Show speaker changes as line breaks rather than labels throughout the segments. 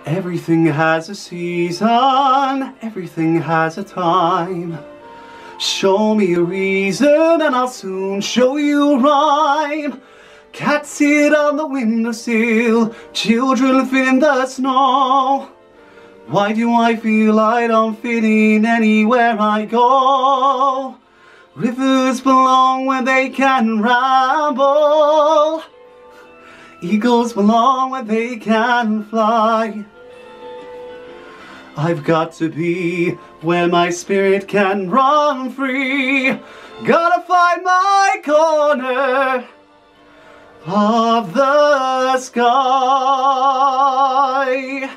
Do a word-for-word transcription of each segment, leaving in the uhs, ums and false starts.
Everything has a season, everything has a time. Show me a reason and I'll soon show you a rhyme. Cats sit on the windowsill, children fit in the snow. Why do I feel I don't fit in anywhere I go? Rivers belong where they can ramble. Eagles belong where they can fly. I've got to be where my spirit can run free. Gotta find my corner of the sky.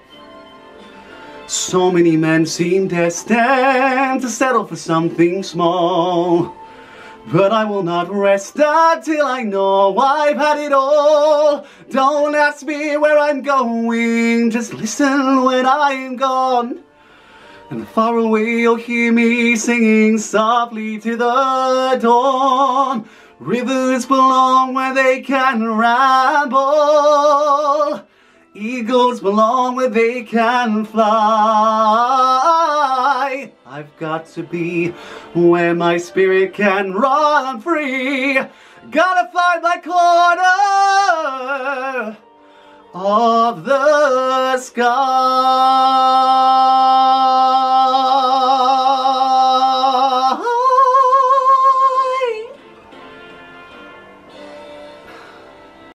So many men seem destined to settle for something small, but I will not rest until I know I've had it all. Don't ask me where I'm going, just listen when I'm gone. And far away you'll hear me singing softly to the dawn. Rivers belong where they can ramble. Eagles belong where they can fly. I've got to be where my spirit can run free. Gotta find my corner of the sky.